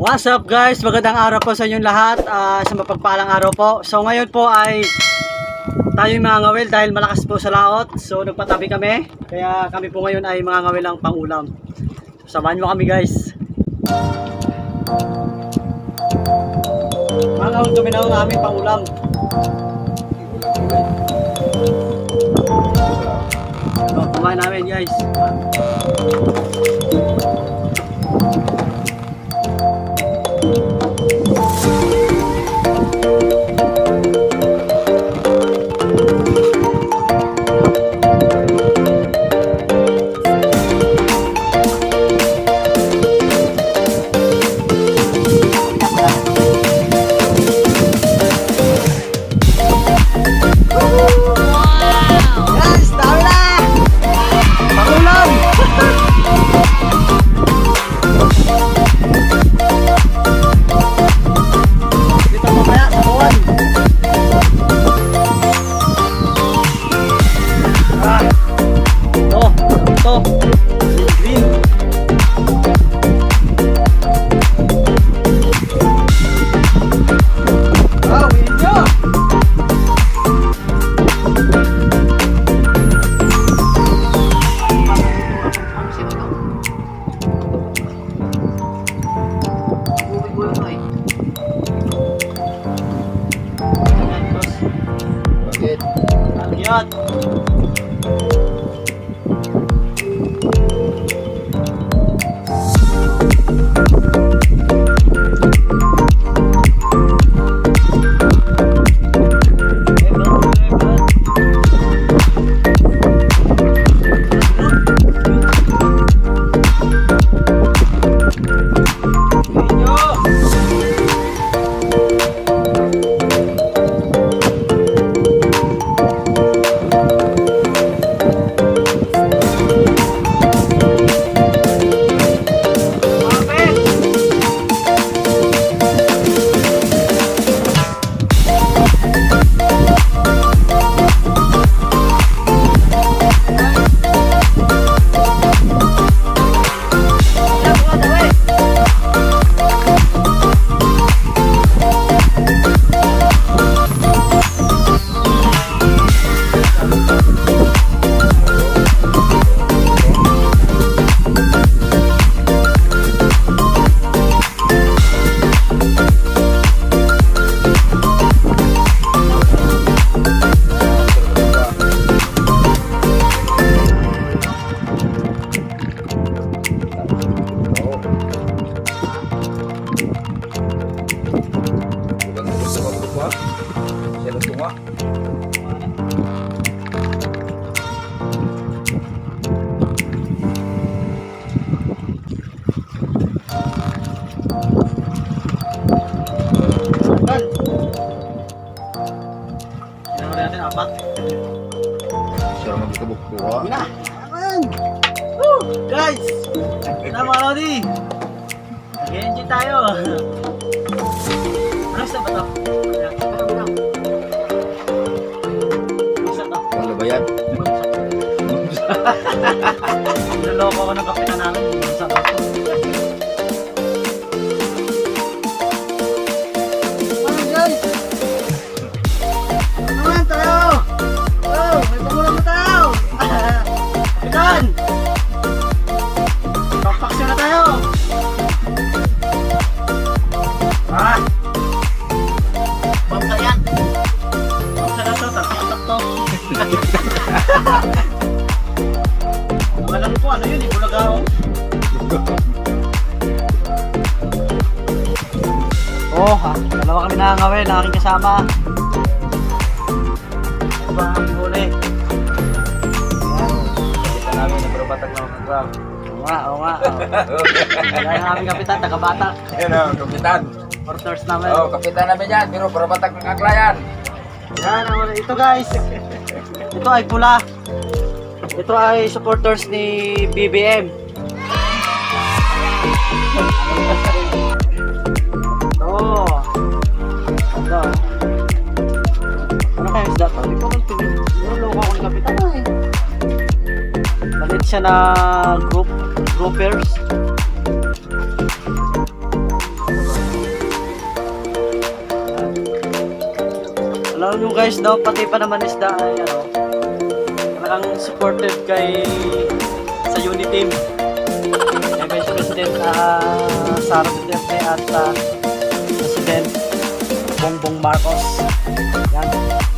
What's up guys? Magandang araw po sa inyong lahat, sa mapagpalang araw po. So ngayon po ay tayong mga ngawil dahil malakas po sa laot. So nagpatabi kami, kaya kami po ngayon ay mga ngawil ang pangulam. So, samahan mo kami guys. Mga ngawil kami na ang aming pangulam. So kumain namin guys. Guys, kita mga Lodi, nag-enjoy tayo. Ayos na ba ito? Ayos na ito. Wala ba yan? Naloko ko ng kapitan namin. Ayos na ito. Ano guys? Naman tayo! Oh, may pangulam na tayo! Kapitan! Paksyon na tayo! Ah! Bangsa yan! Bangsa na to, tapos to. Alam ko, ano yun, Ibulagao. Oh ha, dalawa kami nakangawin, na aking kasama. Ano ba ang huli? Kita namin na barubatag na mga crowd. Oo nga. Kaya ang aming kapitan, taga-Batak. Yan o, kapitan. Supporters namin. Oo, kapitan namin yan, pero barubatag ng Aklayan. Yan, ito guys. Ito ay pula. Ito ay supporters ni BBM. Oh. Ito. Ano kaya isda to? Hindi ko kalpinin. Niloloko ako ni kapitan ay. Malit siya na groupers. Alam nyo guys, no, pati pa naman isda ay ano, talagang supported kay sa unit team. Kay Vice President Sara Duterte at President Bongbong Marcos. Yan.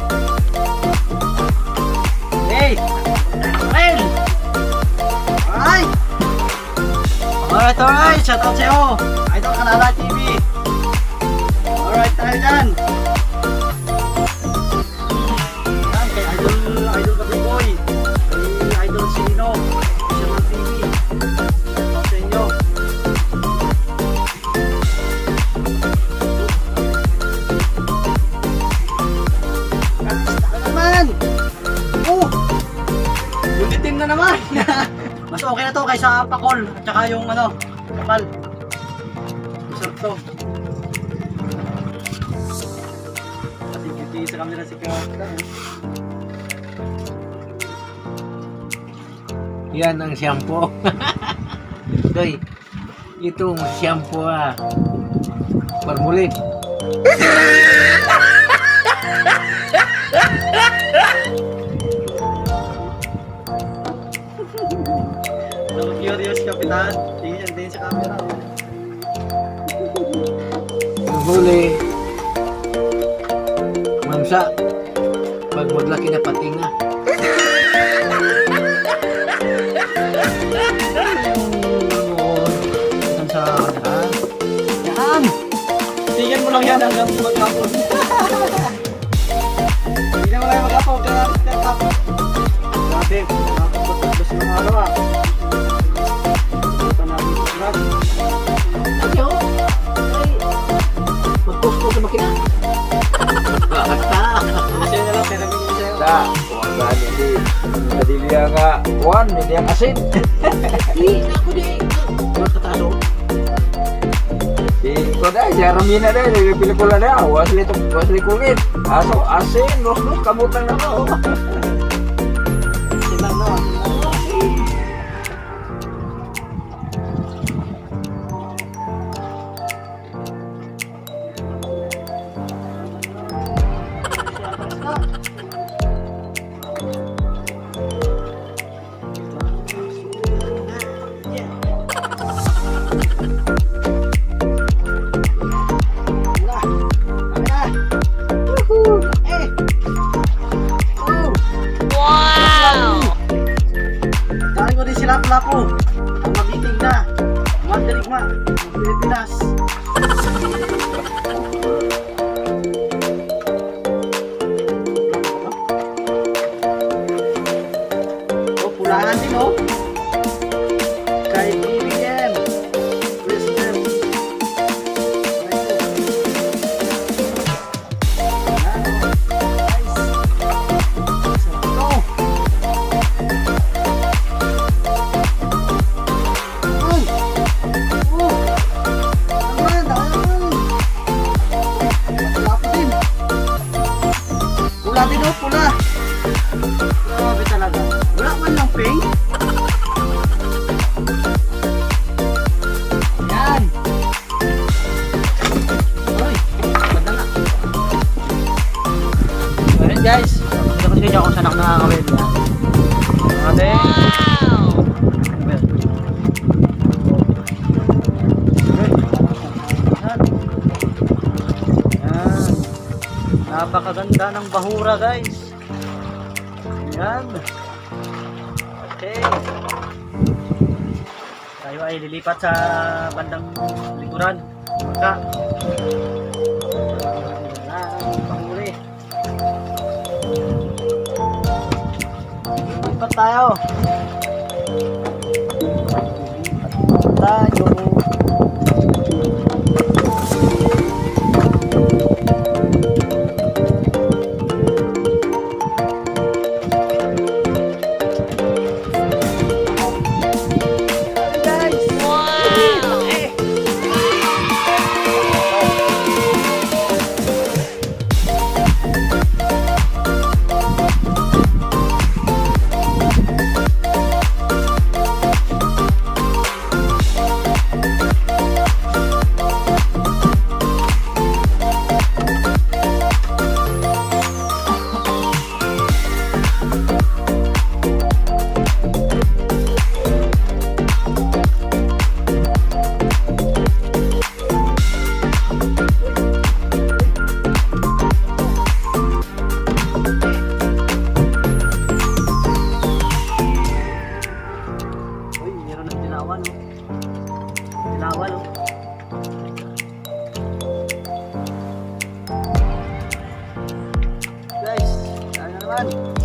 Hey! Well! Alright! Alright! Shout out sa'yo! Idol Kanala TV! Alright, tayo dyan! Yan, kay Idol Kapiboy! Kay Idol Sino! National TV! Shout out sa inyo! Kakista ka naman! Oh! Unit team na naman! Mas okay na to kaysa pakol at saka yung ano, kapal. Masarap to. Pati sa camera si Kaka. Yan ang shampoo. Doy, itong shampoo Palmolive. So curious kapitan, tingin din sa camera. Ang huli, mamsa, pag maglaki na patinga. Yan sa yan! Tingnan mo lang yan hanggang maghapon. Tingnan mo lang maghapon kakapon. Grabe, nakapagpapaglas ng araw Ito namin sa grab. Ano? Ay, magpusto sa makina. Basta. Sa'yo na lang, pero namin ko sa'yo. Da, wala hindi. Kadili nga, kuan, hindi ang asin. Ako di. Buat kataso. Ito dahil, si Aramina dahil, pelikula na, wasli kulit. Aso, asin, los, kamutan na no. Sila no. Dahil ko din sila lapo. Ang magiting na. Mandirigma. Ang Pilipinas. Oh, pulahan din oh. Kay BBM. President. Pula din oh, pula. Grabe talaga. Wala man lang pink. Yan. Uy, ganda na. So yun guys, ito kasi kanya kung saan ako nakakawin. Ate. Napakaganda ng bahura guys. Yan. Okay. Tayo ay lilipat sa bandang likuran. Maka. Panguli. Lilipat tayo. Lilipat tayo. yan.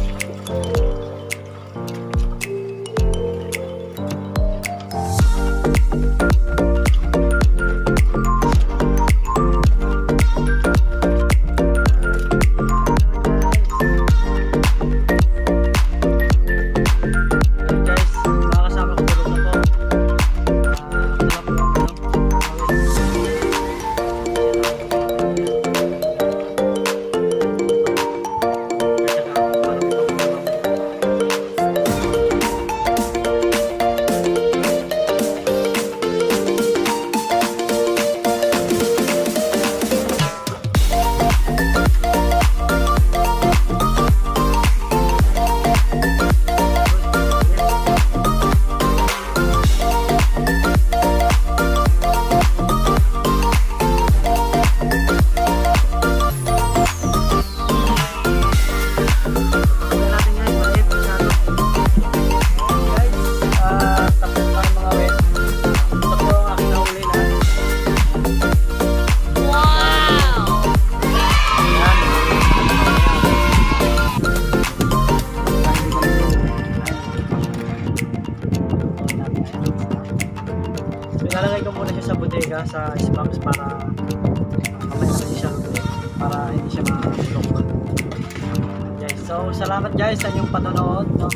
Ilalagay ko muna siya sa bodega, sa icebox para mamaya hindi siya luto, para hindi siya ma-lock. Guys, so salamat guys sa inyong panonood, no?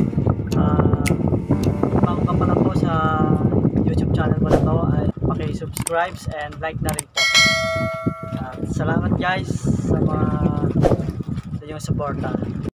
Bago ka pa lang po sa YouTube channel ko na to, ay paki-subscribe and like na rin po. Salamat guys sa inyong suporta.